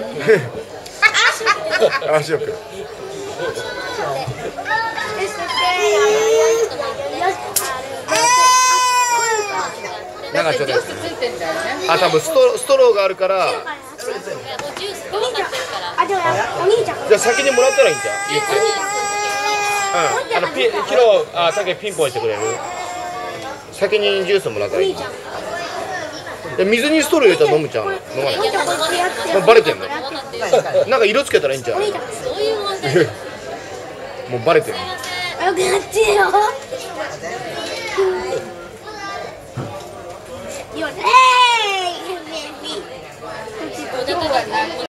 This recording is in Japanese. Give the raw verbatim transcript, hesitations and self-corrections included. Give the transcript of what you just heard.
足をくる。なんかちょっとあ、多分ストストローがあるから。じゃあ先にもらったらいいんじゃん。言って。うん。あのピキロあたけピンポンしてくれる。先にジュースもらったらいい。で水にストロー入れたら飲むじゃん。飲まない。もうバレてんの。なんか色つけたらいいんじゃん。もうバレてる。